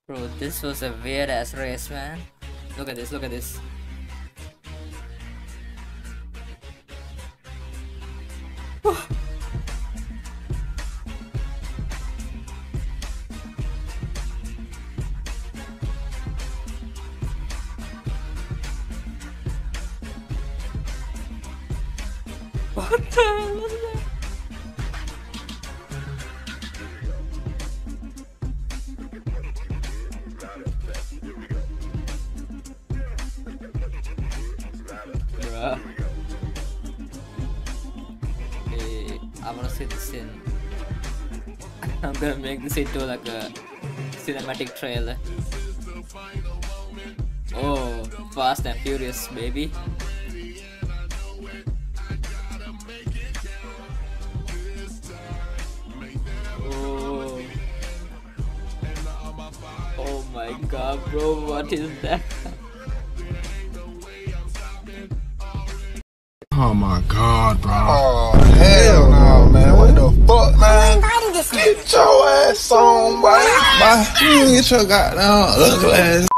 Bro, this was a weird ass race, man. Look at this, look at this. What the hell was that? Bruh. Hey, I wanna see this in. I'm gonna make this into like a cinematic trailer. Oh, Fast and Furious, baby. Oh, oh my god, bro, what is that? Oh my god, bro. Oh, hell no, man. What the fuck, man? Get your ass on, boy. Bye. You get your goddamn ugly ass.